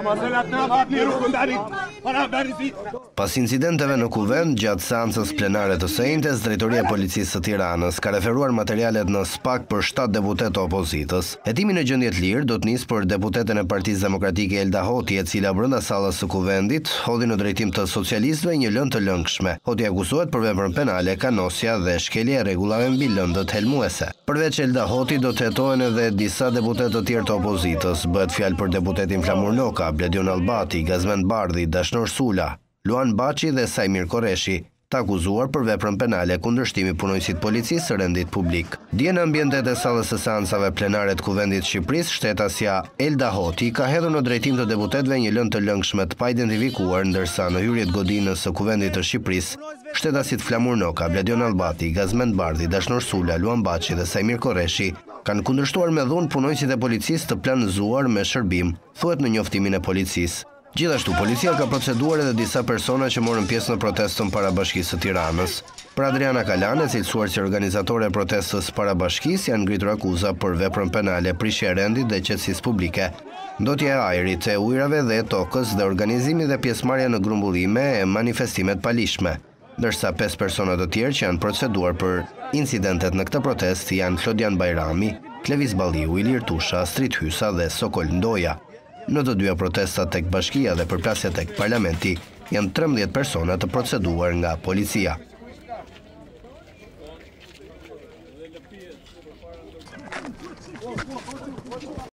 Pas incidenteve në kuvend, gjatë seancës plenare të sejntes, Drejtoria e Policisë së Tiranës ka referuar materialet në SPAK për 7 deputet të opozitës. Hetimi në gjendje të lirë do të nisë për deputeten e Partisë Demokratike Elda Hoti, e cila brenda sallës së kuvendit hodhi në drejtim të socialistëve një lëndë të lëngshme. Hoti akuzohet për veprën penale, kanosja dhe shkelje e rregullave mbi lëndët helmuese. Përveç Elda Hoti do të hetohen edhe disa deputet të tjerë të opozitës. Bëhet fjalë për deputetin Flamur Noka, Bledion Albati, Gazmend Bardhi, Dashnor Sula, Luan Baçi dhe Sajmir Koreshi, të akuzuar për veprën penale kundërshtimi punojësit policisë së rendit publik. Dje në ambientet e sallës së seancave plenare të Kuvendit të Shqipërisë, shtetasja Elda Hoti ka hedhur në drejtim të deputetëve një lëndë të lëngshme të paidentifikuar, ndërsa në hyrjet godinës së Kuvendit të Shqipërisë, shtetasit Flamur Noka, Bledion Albati, Gazmend Bardhi, Dashnor Sula, Luan Baçi dhe Sajmir Koreshi kanë kundërshtuar me dhunë punojësit e policisë të planizuar me shërbim, thuhet në njoftimin e policisë. Gjithashtu, policia ka proceduar edhe disa persona që morën pjesë në protestën para Bashkisë së Tiranës. Për Adriana Kalan, e cilësuar si organizatore e protestës para Bashkisë, janë ngritur akuza për veprën penale, prishje e rendit dhe qetësisë publike, ndotje e ajrit, e ujrave dhe e tokës dhe organizimi dhe pjesëmarrja në grumbullime e manifestimet palishme. Ndërsa 5 persona të tjerë që janë proceduar për incidentet në këtë protest janë Klodian Bajrami, Klevis Balliu, Ilir Tusha, Astrid Hysa dhe Sokol Ndoja. Në të dyja protestat tek Bashkia dhe përplasja tek Parlamenti janë 13 persona të proceduar nga policia.